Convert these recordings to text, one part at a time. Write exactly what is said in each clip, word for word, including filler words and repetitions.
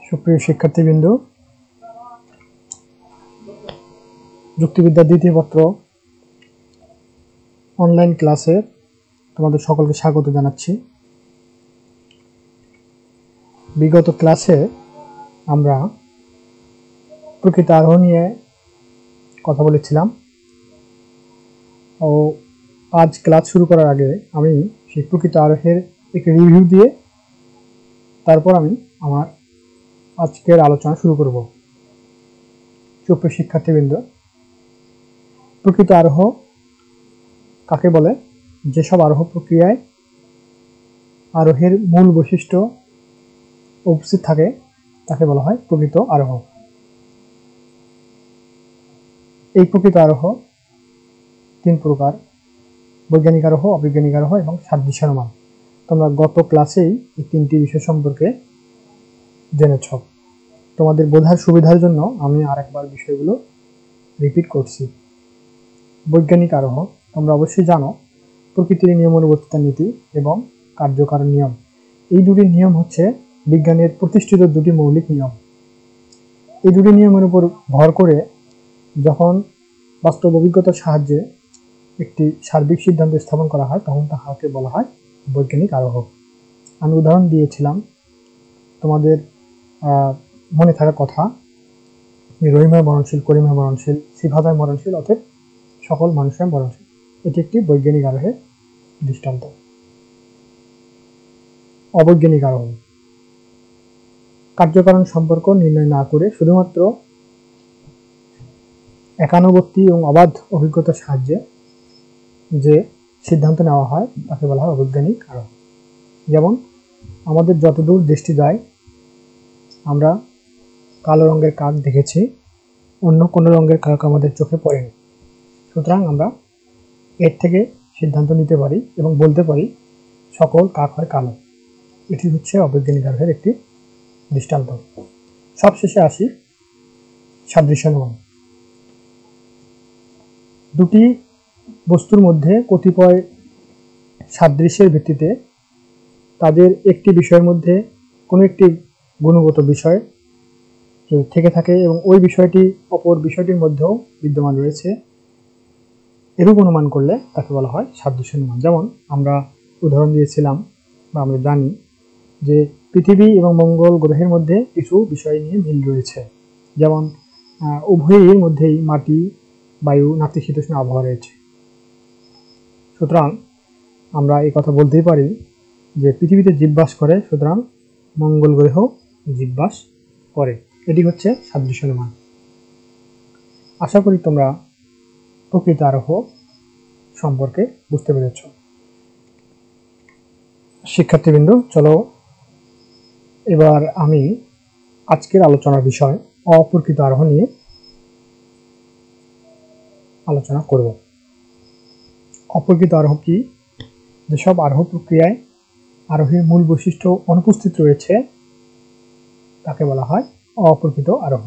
সুপ্রিয় শিক্ষার্থীবৃন্দ, যুক্তিবিদ্যার দ্বিতীয় পত্র অনলাইন ক্লাসে তোমাদের সকলকে স্বাগত জানাচ্ছি। বিগত ক্লাসে আমরা প্রকৃত আরোহ নিয়ে কথা বলেছিলাম ও আজ ক্লাস শুরু করার আগে আমি সেই প্রকৃত আরোহের একটি রিভিউ দিয়ে তারপর আমি আমার আজকের আলোচনা শুরু করব। সুপ্রিয় শিক্ষার্থীবৃন্দ, প্রকৃত আরোহ কাকে বলে? যেসব আরোহ প্রক্রিয়ায় আরোহের মূল বৈশিষ্ট্য উপস্থিত থাকে তাকে বলা হয় প্রকৃত আরোহ। এই প্রকৃত আরোহ তিন প্রকার: বৈজ্ঞানিক আরোহ, অবৈজ্ঞানিক আরোহ এবং সাদৃশ্যানুমান। তোমরা গত ক্লাসেই এই তিনটি বিষয় সম্পর্কে জেনেছ। তোমাদের বোঝার সুবিধার জন্য আমি আরেকবার বিষয়গুলো রিপিট করছি। বৈজ্ঞানিক আরোহ তোমরা অবশ্যই জানো, প্রকৃতির নিয়মানুবর্তিতার নীতি এবং কার্যকারণ নিয়ম, এই দুটি নিয়ম হচ্ছে বিজ্ঞানের প্রতিষ্ঠিত দুটি মৌলিক নিয়ম। এই দুটি নিয়মের উপর ভর করে যখন বাস্তব অভিজ্ঞতার সাহায্যে একটি সার্বিক সিদ্ধান্ত স্থাপন করা হয় তখন তাহাকে বলা হয় বৈজ্ঞানিক আরোহ। আমি উদাহরণ দিয়েছিলাম, তোমাদের মনে থাকার কথা, রহিমা মরণশীল, করিমা মরণশীল, সিফাতায় মরণশীল, অতএব সকল মানুষের মরণশীল। এটি একটি বৈজ্ঞানিক আরোহের দৃষ্টান্ত। অবৈজ্ঞানিক আরোহ কার্যকারণ সম্পর্ক নির্ণয় না করে শুধুমাত্র একানুবর্তী এবং অবাধ অভিজ্ঞতার সাহায্যে যে সিদ্ধান্ত নেওয়া হয় তাকে বলা হয় অবৈজ্ঞানিক আরোহ। যেমন আমাদের যতদূর দৃষ্টি যায় আমরা কালো রঙের কাক দেখেছি, অন্য কোনো রঙের কাক আমাদের চোখে পড়েনি, সুতরাং আমরা এর থেকে সিদ্ধান্ত নিতে পারি এবং বলতে পারি সকল কাক হয় কালো। এটি হচ্ছে অবৈজ্ঞানিক আরোহের একটি দৃষ্টান্ত। সবশেষে আসি সাদৃশ্যানুমান। দুটি বস্তুর মধ্যে কতিপয় সাদৃশ্যের ভিত্তিতে তাদের একটি বিষয়ের মধ্যে কোনো একটি গুণগত বিষয় থেকে থাকে এবং ওই বিষয়টি অপর বিষয়টির মধ্যেও বিদ্যমান রয়েছে, এরূপ অনুমান করলে তাকে বলা হয় সাদৃশ্যানুমান। যেমন আমরা উদাহরণ দিয়েছিলাম বা আমরা জানি যে পৃথিবী এবং মঙ্গল গ্রহের মধ্যে কিছু বিষয় নিয়ে মিল রয়েছে। যেমন উভয়ের মধ্যেই মাটি, বায়ু, নাতিশীতোষ্ণ আবহাওয়া রয়েছে। সুতরাং আমরা এই কথা বলতেই পারি যে পৃথিবীতে জীববাস করে, সুতরাং মঙ্গল গ্রহেও জীববাস করে। এটি হচ্ছে সাদৃশ্যানুমান। আশা করি তোমরা প্রকৃত আরোহ সম্পর্কে বুঝতে পেরেছ। শিক্ষার্থীবৃন্দ, চলো এবার আমি আজকের আলোচনার বিষয় অপ্রকৃত আরোহ নিয়ে আলোচনা করব। অপ্রকৃত আরোহ কি? যেসব আরোহ প্রক্রিয়ায় আরোহের মূল বৈশিষ্ট্য অনুপস্থিত রয়েছে তাকে বলা হয় অপ্রকৃত আরোহ।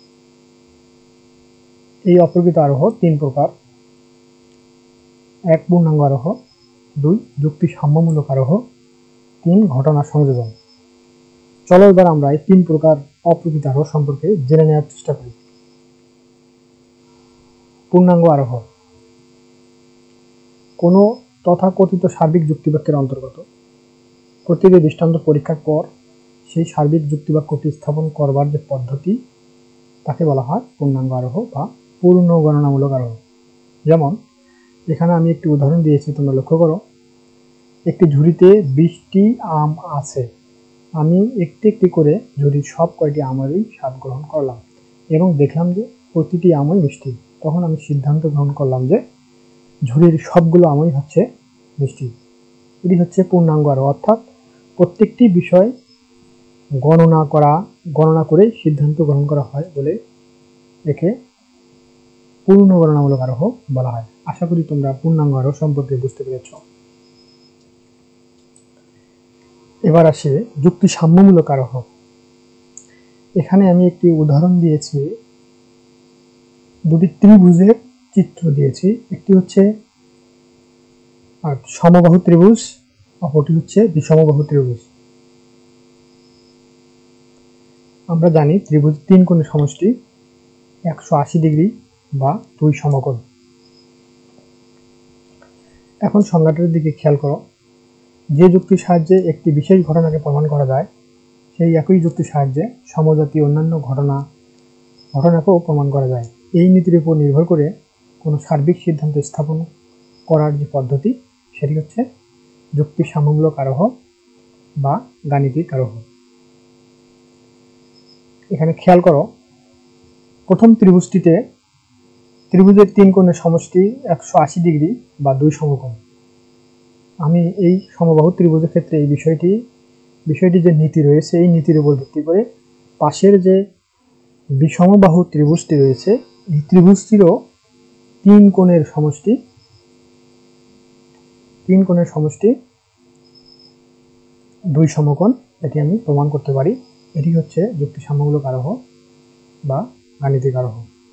এই অপ্রকৃত আরোহ তিন প্রকার: এক পূর্ণাঙ্গ আরোহ, দুই যুক্তি সাম্যমূলক আরোহ, তিন ঘটনা সংযোজন। চলো এবার আমরা এই তিন প্রকার অপ্রকৃত আরোহ সম্পর্কে জেনে নেওয়ার চেষ্টা করি। পূর্ণাঙ্গ আরোহ কোনো তথাকথিত সার্বিক যুক্তিবাক্যের অন্তর্গত। প্রতিটি দৃষ্টান্ত পরীক্ষার পর সেই সার্বিক যুক্তিবাক্যটি স্থাপন করবার যে পদ্ধতি তাকে বলা হয় পূর্ণাঙ্গ আরোহ বা পূর্ণ গণনামূলক আরোহ। যেমন এখানে আমি একটি উদাহরণ দিয়েছি, তোমরা লক্ষ্য করো। একটি ঝুড়িতে বিশটি আম আছে, আমি একটি একটি করে ঝুড়ির সব কয়টি আমারই স্বাদ গ্রহণ করলাম এবং দেখলাম যে প্রতিটি আমই মিষ্টি। তখন আমি সিদ্ধান্ত গ্রহণ করলাম যে ঝুড়ির সবগুলো আমই হচ্ছে মিষ্টি। এটি হচ্ছে পূর্ণাঙ্গ আরোহ, অর্থাৎ প্রত্যেকটি বিষয় গণনা করা গণনা করে সিদ্ধান্ত গ্রহণ করা হয় বলে একে পূর্ণ গণনামূলক আরোহ বলা হয়। আশা করি তোমরা পূর্ণাঙ্গ আরোহ সম্পর্কে বুঝতে পেরেছ। এবার আসে যুক্তি সাম্যমূলক আরোহ। এখানে আমি একটি উদাহরণ দিয়েছি, দুটি ত্রিভুজের চিত্র দিয়েছি। একটি হচ্ছে সমবাহু ত্রিভুজ, অপরটি হচ্ছে বিষমবাহু ত্রিভুজ। আমরা জানি ত্রিভুজ তিন কোণের সমষ্টি একশো আশি ডিগ্রি বা দুই সমকোণ। এখন সংজ্ঞাটার দিকে খেয়াল করো। যে যুক্তির সাহায্যে একটি বিশেষ ঘটনাকে প্রমাণ করা যায়, সেই একই যুক্তির সাহায্যে সমজাতীয় অন্যান্য ঘটনা ঘটনাকেও প্রমাণ করা যায়। এই নীতির উপর নির্ভর করে কোনো সার্বিক সিদ্ধান্ত স্থাপন করার যে পদ্ধতি, সেটি হচ্ছে যুক্তি সাম্যমূলক আরোহ বা গাণিতিক আরোহ। এখানে খেয়াল করো, প্রথম ত্রিভুজটিতে ত্রিভুজের তিন কোণের সমষ্টি একশো আশি ডিগ্রি বা দুই সমকোণ। আমি এই সমবাহু ত্রিভুজের ক্ষেত্রে এই বিষয়টি বিষয়টি যে নীতি রয়েছে, এই নীতির উপর ভিত্তি করে পাশের যে বিষমবাহু ত্রিভুজটি রয়েছে, এই ত্রিভুজটিরও তিন কোণের সমষ্টি তিন কোণের সমষ্টি দুই সমকোণ, এটি আমি প্রমাণ করতে পারি। এটি হচ্ছে যুক্তি সাম্যমূলক আরোহ বা গাণিতিক আরোহ।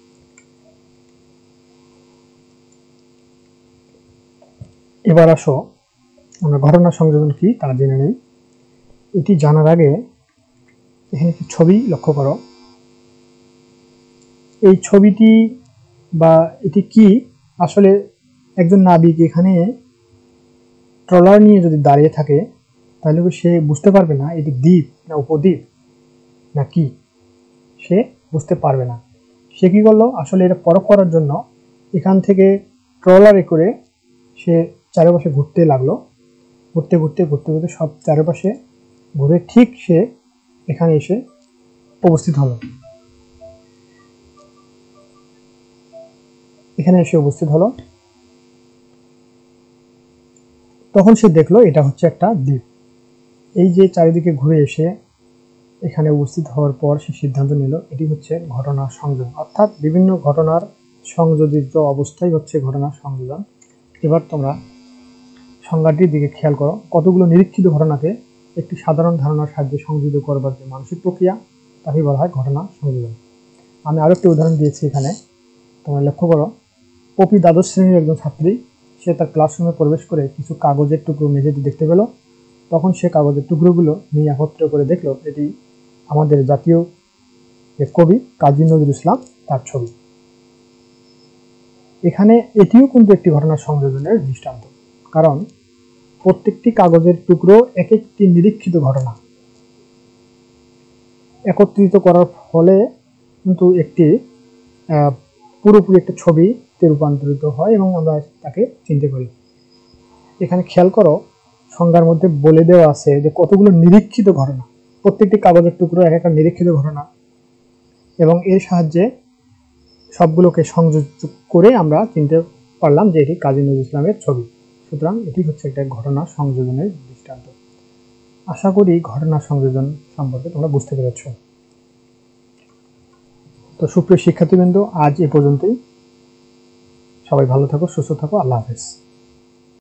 এবার আসো আমরা ঘটনা সংযোজন কি তা জেনে নেই। এটি জানার আগে এখানে একটি ছবি লক্ষ্য করো। এই ছবিটি বা এটি কি, আসলে একজন নাবিক এখানে ট্রলার নিয়ে যদি দাঁড়িয়ে থাকে, তাহলে সে বুঝতে পারবে না এটি দ্বীপ না উপদ্বীপ না কি, সে বুঝতে পারবে না। সে কি করলো, আসলে এটা পরখ করার জন্য এখান থেকে ট্রলারে করে সে চারপাশে ঘুরতে লাগলো। ঘুরতে ঘুরতে ঘুরতে ঘুরতে সব চারপাশে ঘুরে ঠিক সে এখানে এসে উপস্থিত হলো এখানে এসে উপস্থিত হলো তখন সে দেখলো এটা হচ্ছে একটা দ্বীপ। এই যে চারিদিকে ঘুরে এসে এখানে উপস্থিত হওয়ার পর সে সিদ্ধান্ত নিল এটি হচ্ছে ঘটনা সংযোজন, অর্থাৎ বিভিন্ন ঘটনার সংযোজিত অবস্থাই হচ্ছে ঘটনা সংযোজন। এবার তোমরা সংজ্ঞাটির দিকে খেয়াল করো। কতগুলো নিরীক্ষিত ঘটনাকে একটি সাধারণ ধারণার সাহায্যে সংযোজিত করবার যে মানসিক প্রক্রিয়া, তাকে বলা হয় ঘটনা সংযোজন। আমি আরো একটি উদাহরণ দিয়েছি এখানে, তোমরা লক্ষ্য করো। পপি দ্বাদশ শ্রেণীর একজন ছাত্রী, সে তার ক্লাসরুমে প্রবেশ করে কিছু কাগজের টুকরো মেঝেতে দেখতে পেল। তখন সে কাগজের টুকরোগুলো নিয়ে একত্র করে দেখলো এটি আমাদের জাতীয় কবি কাজী নজরুল ইসলাম তার ছবি। এখানে এটিও কিন্তু একটি ঘটনা সংযোজনের দৃষ্টান্ত, কারণ প্রত্যেকটি কাগজের টুকরো এক একটি নিরীক্ষিত ঘটনা একত্রিত করার ফলে কিন্তু একটি পুরোপুরি একটা ছবিতে রূপান্তরিত হয় এবং আমরা তাকে চিনতে পারি। এখানে খেয়াল করো, সংজ্ঞার মধ্যে বলে দেওয়া আছে যে কতগুলো নিরীক্ষিত ঘটনা, প্রত্যেকটি কাগজের টুকরো এক একটা নিরীক্ষিত ঘটনা, এবং এর সাহায্যে সবগুলোকে সংযোগ করে আমরা চিনতে পারলাম যে এটি কাজী নজরুল ইসলামের ছবি। সুতরাং এটি হচ্ছে একটা ঘটনা সংযোজনের দৃষ্টান্ত। আশা করি ঘটনা সংযোজন সম্পর্কে তোমরা বুঝতে পেরেছ। তো সুপ্রিয় শিক্ষার্থীবৃন্দ, আজ এ পর্যন্তই। সবাই ভালো থাকো, সুস্থ থাকো। আল্লাহ হাফেজ।